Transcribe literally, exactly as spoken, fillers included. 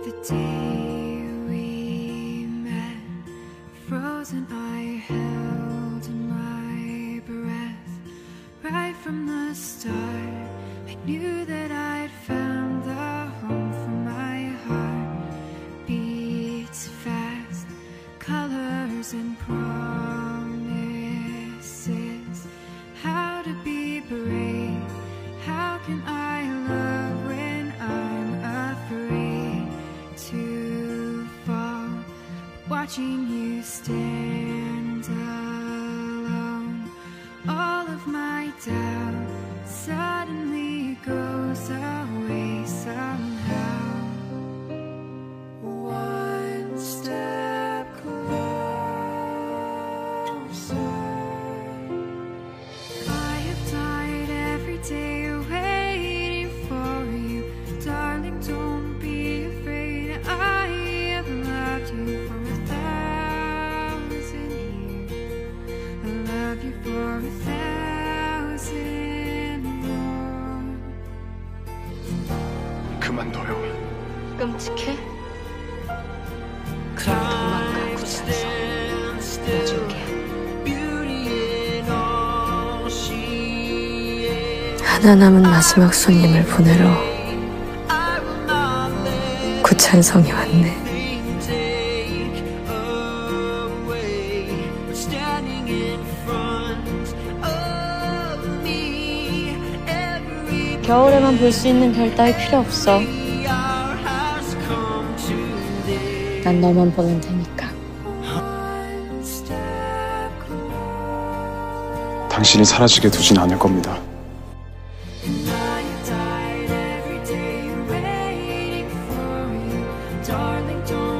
The day we met, frozen, I held my breath. Right from the start, I knew that I'd found the home for my heart. Beats fast, colors and promises. How to be brave, how can I love when I'm afraid to fall? Watching you stand alone, all of my doubt suddenly goes away somehow. One step closer. I have died every day waiting for you. Darling, don't be afraid. I have loved you for a thousand years. I love you for a thousand more. 그만둬요. 끔찍해? 그럼 도망가고 싶어서 놔줄게. 하나 남은 마지막 손님을 보내러 구찬성이 왔네. 겨울에만 볼 수 있는 별 따위 필요 없어. 난 너만 보면 되니까. 당신이 사라지게 두진 않을 겁니다. Darling, don't